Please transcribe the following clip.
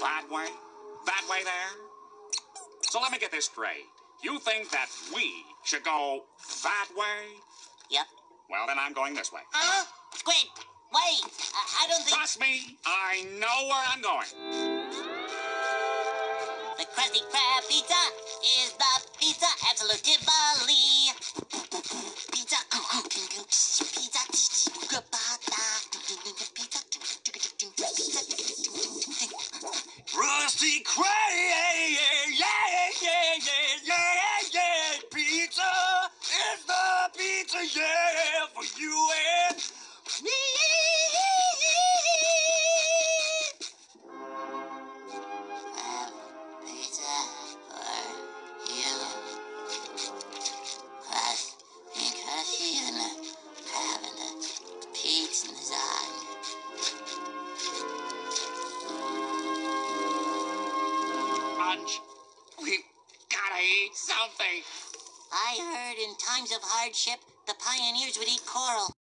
That way? That way there? So let me get this straight. You think that we should go that way? Yep. Well, then I'm going this way. Squid, wait. I don't think... Trust me, I know where I'm going. The Krusty Krab pizza is the pizza absolutely. Pizza. Krusty Krab, yeah. Pizza is the pizza, yeah, for you and me. Pizza for you. Krusty and having the pizza in his eye. Punch. We've gotta eat something. I heard in times of hardship, the pioneers would eat coral.